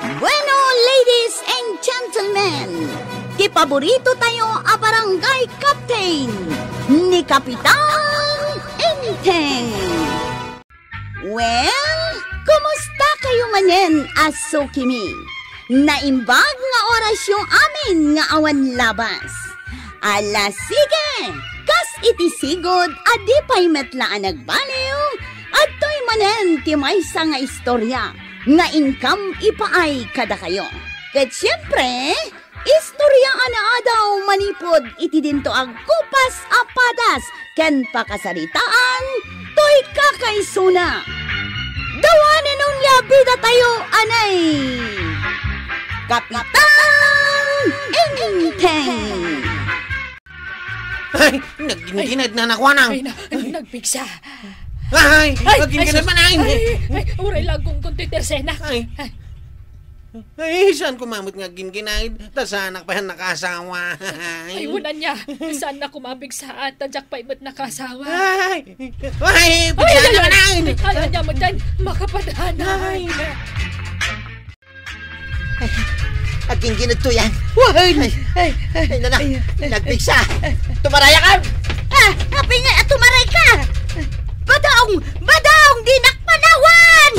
Bueno, ladies and gentlemen, ti paborito tayo a barangay captain ni Kapitan Enteng. Well, kumusta kayo manen, Asukimi? Naimbag nga oras yung amin nga awan labas. Ala sige, kas itisigod adi pa'y metlaan nagbaliw at to'y manen ti maysa nga istorya nga income ipaay kada kayo. Ket siyempre, istorya ana daw manipod iti dinto ag kupas apadas ken pakasaritaan to'y kakaisuna. Dawanin nun bida tayo anay Kapitan Enteng. Ay, nagginginad na nakwanang. Ay, nagpigsa. Ay, nagginginad man ay. Ay, uray lang kung tersena. Ay, saan kumamot nga ginginad? Tasanak pa yan nakasawa. Ay, unan niya. Saan na kumabigsa at tadyak pa imot nakasawa. Ay, pagyan naman ay. Ay, anya mo dyan, makapadhanay. Aking ginito yan. Ay, Nagpiksa. Tumaraya ka! happy nga at tumaray ka. Badong, dinakpanawan.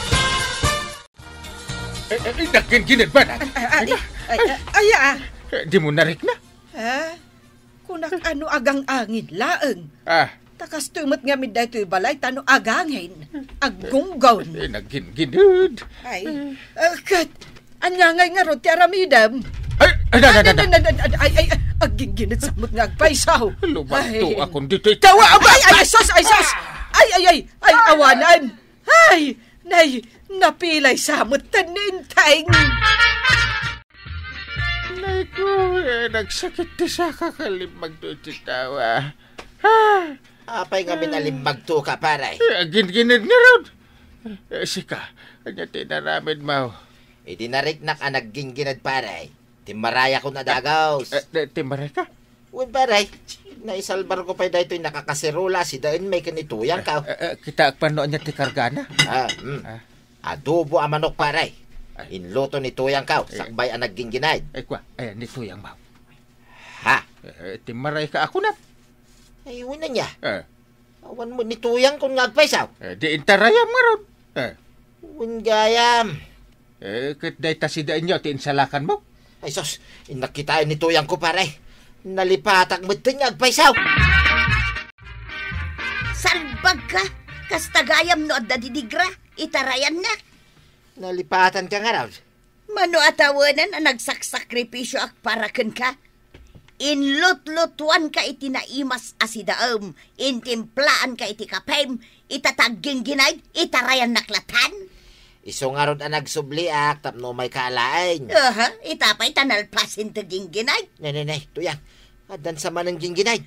Nagginginad ba na? Di mo narik na? Kunak ano agang angin laeng. Takas tumot nga mi daytoy balay tano agangin. Aggunggaw. Nagginginad. Kat, anyangay nga ro ti aramidam. Ay, Agginginit sa mut nga agpaisaw. Lumato akong dito. Ikaw, Ay, sos! Ay, awanan! Ay, napilay sa mut tanintay. Naku, nagsakit ti sa kakalimag doon ti tawa. Apay nga minalimbag to ka, paray. Ginginad nga ron. Sika, kanya tinaramin mo. Idinariknak ang nagginginad, paray. Timaraya ko na dagaws. Timaray ka? Uy, paray. Naisalbar ko pa dahito yung nakakasirula. Si Dain may kanituyang ka. Kita agpanoon niya ti kargana. Adobo ang manok, paray. Inluto ni tuyang ka. Sakbay ang nagginginad. Ay, kwa, ayan ni tuyang mo. Ha? Timaray ka ako na. Ay, uwi na niya. Awan mo ni tuyang kung nagpaisaw. Di intarayam nga ron. Uwin gayam. Kat dahi tasidain niyo, tiinsalakan mo. Ay, sos, inakitain ni tuyang ko, paray. Nalipatak mo ito niya agpaisaw. Salbag ka, kas tagayam no at dadidigra, itarayan na. Nalipatan ka nga raw. Mano atawanan ang nagsakripisyo ak paraken ka. Inlut-lutuan ka iti naimas asidaam, intimplaan ka iti kapem, itatagging ginayd, itarayan naklatan. Iso nga ron ang nagsubliak, tapno may kaalain. Itapay tanalpasin ta gingginay. Nay, tuyang. Adan sa man ang ginginay.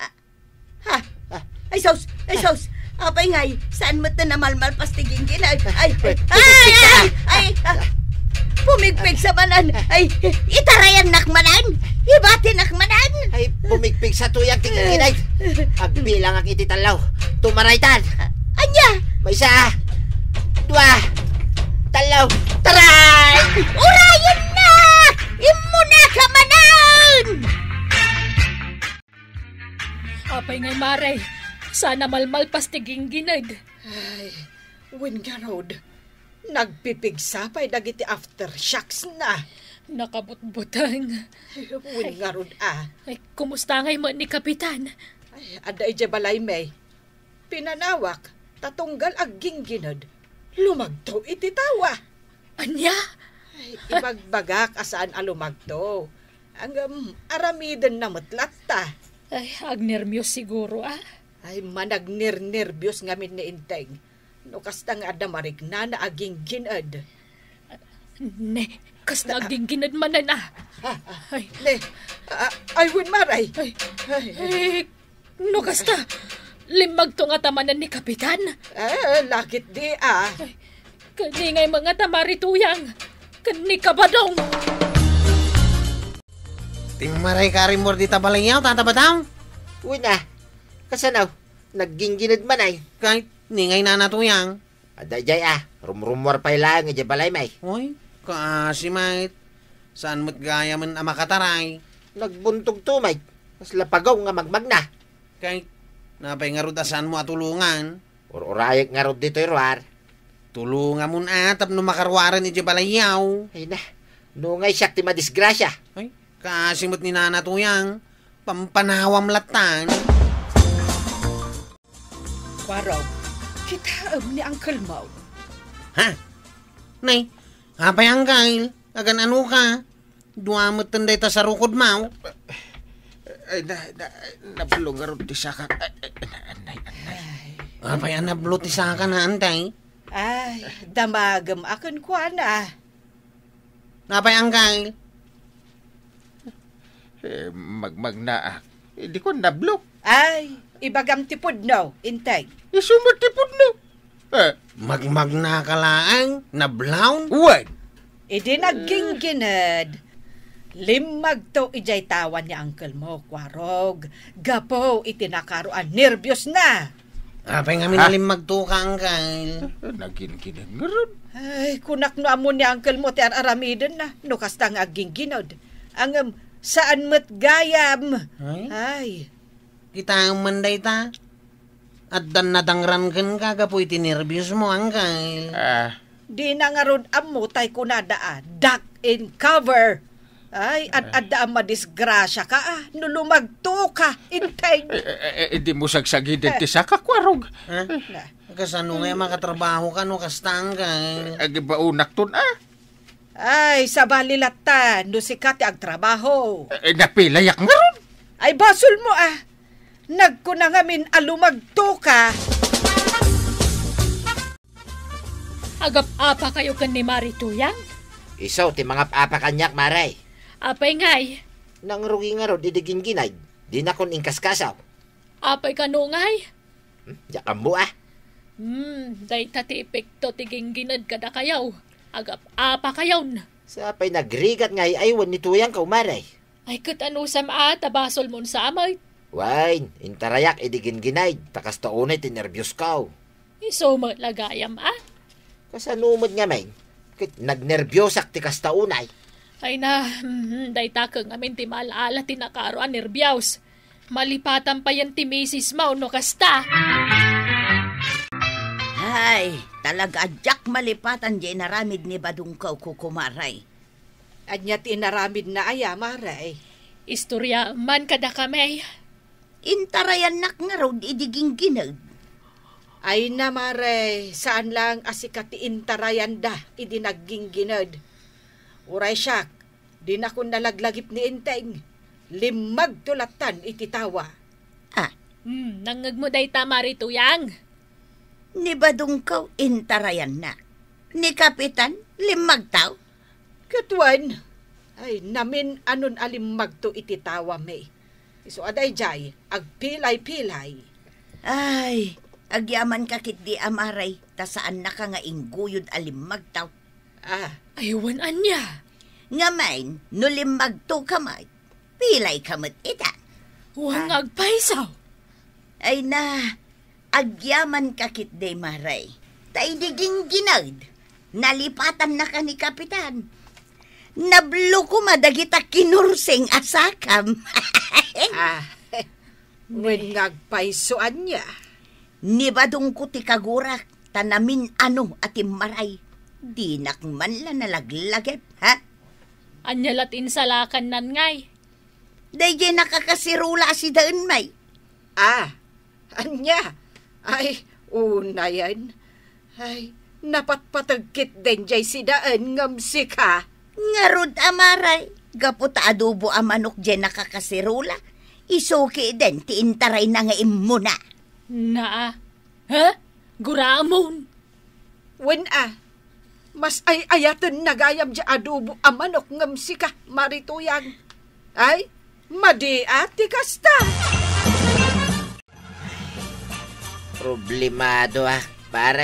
Ay, sos. Apay ngay, saan mo ta namalmalpas ti gingginay? Ay, pumigpig sa manan. Ay, itarayan nakmanan. Ibati nakmanan. Ay, pumigpig sa tuyang ti ginginay. Agbilang ang ititalaw. Tumaraytan. Anya? May isa. Dua. Talaw! Taray! Urayan na! Imuna ka manan! Apay ngay maray, sana malmalpas ti ginginad. Ay, win nga rod. Nagpipigsa pa'y dagiti aftershocks na. Nakabutbutang. Win nga rod Ay, kumusta ngay mo ni Kapitan? Ay, aday je balay may. Pinanawak, tatunggal ag ginginad. Lumagto iti tawa. Anya? Ay, ibagbagak asaan alumagto. Ang aramidan na matlat ta. Ay, agnermyos siguro Ay, managnir-nervyos ngamin ni Inteng. No kasta nga adamarik na aging ginad. Ne, kasta aging ginad manan Ay, win maray. Ay, no kasta. Limag to nga tamanan ni Kapitan. Lakit di Ay, kaningay mga tamarituyang. Kani kabadong. Timaray ka rin mo dita balanyaw, tatabatang. Uy na. Kasanaw, nagginginad man ay. Kahit ningay na natuyang. Aday jay rumrumor pa ilang, balay may. Uy, Kasi, mate. Saan mo't gaya man ang makataray? Nagbuntog to, mate. Mas lapagaw nga magmagna. Kay, napay nga rudasan mo at tulungan. Urayag nga rod dito, Irwar. Tulungan mo na tap no makarwaran ni Jebalayaw. Ay na, nungay siya ti madisgrasya. Ay, kasi mo't ni Nana Tuyang. Pampanawam latan. Kwaraw, kitaam ni Uncle Mau. Ha? Nay, hapay ang kail. Agan ano ka? Duamot tanday ta sa rukod mau. Ay, nabulong nga ron ti saka. Anay. Hapay ang nablot isa ka na antay. Ay, damagam akan kwa na. Hapay ang kail. Magmagna. Hindi ko nablok. Ay, ibagam tipod no, intay. Isumatipod no. Magmagna ka laang. Nablawn. Uwan. Idi naging ginad. Limag to ijay tawan ni Uncle Mo, Kwarog. Gapo, itinakaroan, nervyos na. Hapay nga minalimag to ka ang kail. Nagin-ginan nga ron. Ay, kunak no amon ni Uncle Mo, ti aramiden na. No kasta nga aging ginad. Ang saan mo't gayam. Ay. Kita ang manday ta. At dan nadangran ka gapoy tinervyos mo ang kail. Di na nga ron amo tay kunada duck in cover. Ay, at ang madisgrasya ka nulumagto ka, intay. Hindi mo sagsagidin ti saka, Kwarog. Ha? Kasano nga makatrabaho ka no kastang kail. Agibaunak ton Ay, sa balilatan, no sikati ang trabaho. Napilayak nga ron. Ay, basol mo nagkunangamin alumagto ka. Agap-apa kayo kan ni Marituyang? Isaw, ti mga apa kanyak, Maray. Apay ngay? Nang rugi nga ron, didigin ginay. Di na kon ingkaskasaw. Apay kanungay? Yakam mo Day tati epekto tiging ginad kada kayaw. Agap-apa kayaw. Sa pa'y nagrigat nga aywan ni Tuyang ka, Maray. Ay kat ano sa tabasol mo sa amay. Wain, intarayak idigin ginay. Takas taunay tinervyos ka. Iso mo lagayam Kasanumod nga, may. Nagnervyosak ti kas taunay. Ay na, day takang amin ti malaala tinakaroan nervyos. Malipatan pa yan ti Mrs. Mau no kasta. Ay, talaga adyak malipatan di naramid ni Badungkaw kukumaray. Anya tinaramid na Maray. Istorya man kada kami. Intarayan nak nga raw idiging ginag. Ay na, Maray, saan lang asikati intarayan da, idinaging ginad. Uray siyak, di na ko nalaglagip ni Inteng. Limag tulatan ititawa. Nangag mo day tama rito yang. Ni Badungkaw intarayan na. Ni Kapitan, limag tao. Katuan, ay namin anon alimag to ititawa may. Iso aday jay, agpilay-pilay. Ay, agyaman kakit di Amaray, ta saan na ka nga ingguyod alimag tao. Aywan anya. Ngamain, no limag to kamay, pilay kamot ita. Huwag agpaisaw. Ay na, agyaman kakit di Maray. Taidiging ginag, nalipatan na ka ni Kapitan. Nablo ko madagita kinursing asakam. When ngagpaisoan niya. Ni Badung ko ti kagurak, tanamin ano atim Maray. Di nakman la nalaglagip, ha? Anya latin salakan nan ngay. Dahil nakakasirula si daan may. Anya? Ay, una yan. Ay, napatpatagkit din jay si daan ngamsi ka. Ngarod Amaray, gapot adobo amanok dyan nakakasirula. Isuki din, tiintaray na nga imuna. Ha? Guramon. When mas ay ayatan nagayam dya adobo amanok ngamsi ka, Marituyang. Ay, madi ati kasta. Problemado pare.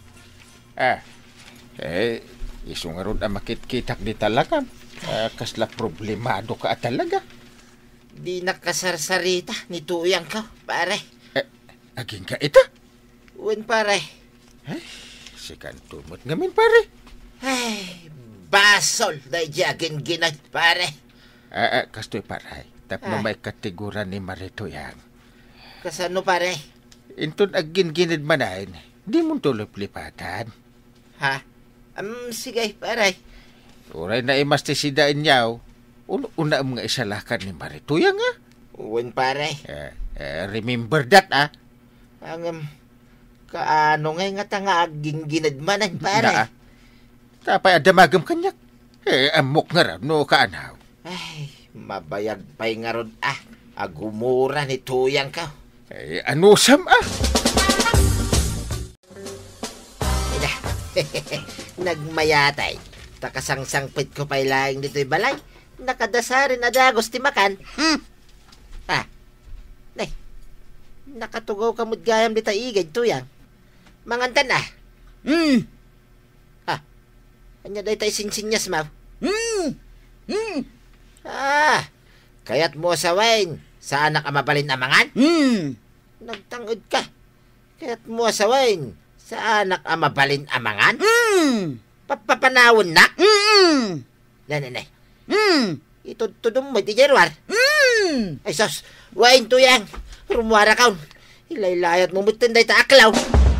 Iso nga ron makitkitak di talaga. Kasla problemado ka talaga. Di nakasarsarita ni Tuyang ka, pare. Aging ka ita? Uwan, pare. Sikan tumot ngamin, pare. Ay, basol na iyagin ginad, pare. Kastoy paray. Tapno may katiguran ni Maritoyang. Kasano, pare? Intun agin ginid manain, di mo tulip lipatan. Ha? Sige, pare. Uray na imastisidain niyaw, una mga isalakan ni Maritoyang, Uwan, pare. Remember that, Ang, kaano nga nga aging ginadmanan, pare. Tapay adamagam kanyak. Amok nga raw, no kaanaw. Ay, mabayag pa'y nga ron, agumura ni Tuyang ka. Ano sam, Ina, nagmayatay. Takasangsangpit ko pa'y laing dito'y balay. Nakadasarin na dagos ti makan. Nay, nakatugaw ka mo't gayam di taigad, Tuyang. Mangantan Anya day tayo sinsinyas, maw. Kaya't mo sa wine, sa anak amabalin amangan? Nagtangod ka. Kaya't mo sa wine, sa anak amabalin amangan? Papapanawon na? Nanay. Itudtudum mo, di Jerwar. Ay sos, wine Tuyang. Rumwara kaun. Ilaylayat mo mutinday ta aklaw.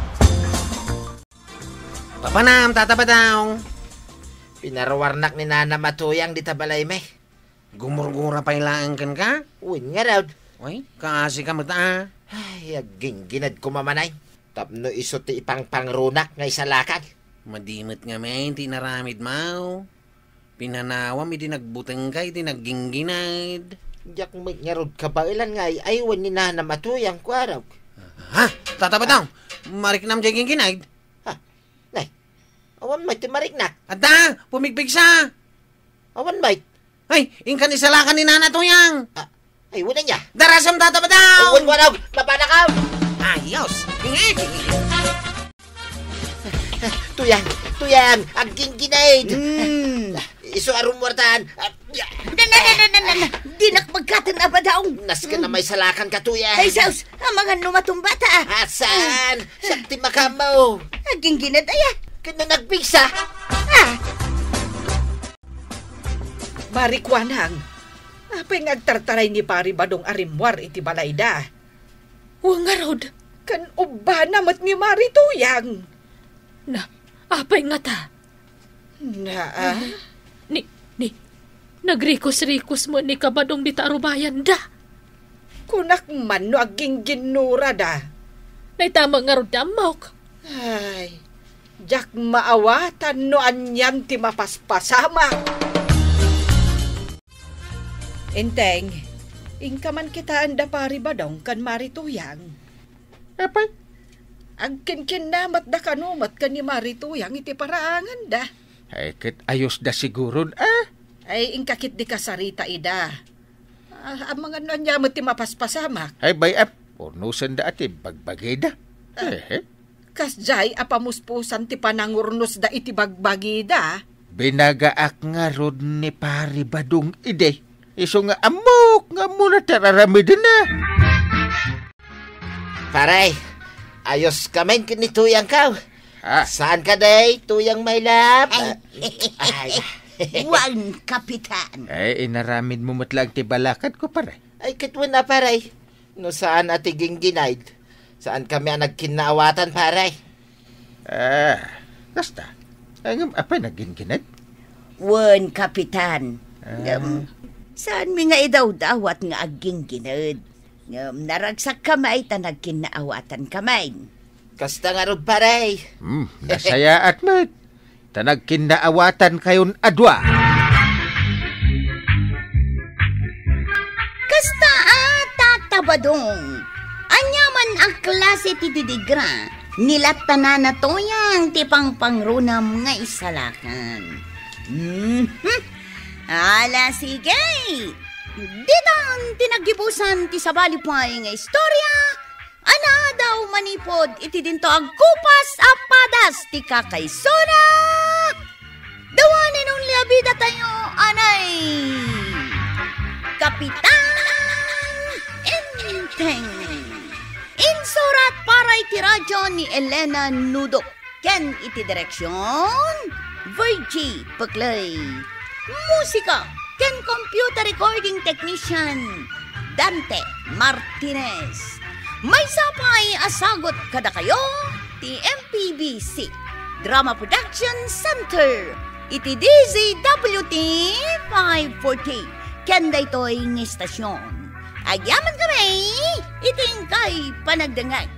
Papanam, tatabadaw. Pinarawarnak ni Nana Matuyang di tabalay may. Gumurgura pa ilaan kan ka? Uwin nga raw. Uy, kasi ka mata. Ay, aging ginad ko mamanay. Tapno iso ti ipang pangrunak nga isalakan. Madimot nga may, ti naramid mau. Pinanawam, iti nagbuteng ka, iti naggingginad. Diyak may nga rod kabailan nga ay aywan ni Nana Matuyang ko araw. Ha? Tatabadaw. Mariknam dyan gingginad. Nay, awan may ti mariknak. Ada, pumigpig sa. Awan may. Ay, ingkan isalakan ni Nana Tuyang. Ay, wala niya. Darasam tatabadaw. Awan waraw, mapanakaw. Ayos. Hingi. Tuyang, aging ginaid. Iso arumwartan. Dinak magkatan abadaong. Nas ka na may salakan ka, Tuyang. Ay, saus, ang mga numatong bata. Asan? Sakti makamaw. Aging ginadaya. Kano nagpigsa? Marikwanang, apay ngagtartaray ni Pari Badong arimwar iti balayda. Nga rod. Kan ubana mat ni Marituyang. Na, apay nga ta. Nagrikos-rikos mo ni kabadong di tarubayan da. Kunak man no aging ginura da. Naitama nga rod damok. Ay, jak maawatan no anyan ti mapaspasama. Enteng, ingkaman kita anda Pari Badong kan Marituyang. Apay? Agkin namat da kanumat kan ni Marituyang iti paraangan da. Ay, kit ayos da siguro, Ay, ingkakit di kasarita ida. Ang mga nanyamat ti mapaspasamak. Ay, bayap. Urnusan da ati bagbagay da. Kasjay apamuspusan ti panangurnos da iti bagbagi da. Binagaak nga rod ni Pari Badong ide. Iso nga amok nga muna tararamid na. Paray, ayos kamay ni Tuyang ka. Saan ka day, Tuyang may lap? Wan, kapitan. Ay, inaramid mo matlang tibalakat ko, paray. Ay, kitwan na, paray. No saan atiging ginaid? Saan kami ang nagkinaawatan, paray? Basta. Ay, apay nagginginad? Wan, kapitan. Saan mi nga idaw-dawat nga aging ginad? Naragsak kamay, tanag kinaawatan kamay. Kasta nga rin, paray. Nasaya at mat. Tanag kinaawatan kayon adwa. Kasta tatabadong. Anyaman ang klase ti didigra. Nilat tanan na Tuyang ti pangrunam nga isalakan. Ala, sige. Ditan tinagibusan ti sabalipay nga istorya. Ana daw manipod iti dinto agkupas apadas ti kakaysona. Dawanin nung liabida tayo, anay. Kapitan Enteng. Insurat para iti radyo ni Elena Nudo. Ken iti direksyon Virgie Paklay. Musika ken computer recording technician Dante Martinez. May sapay asagot kada kayo ti MPBC Drama Production Center iti DZWT 540 ken daytoy ng istasyon. Agyaman kami iting kay panagdangag.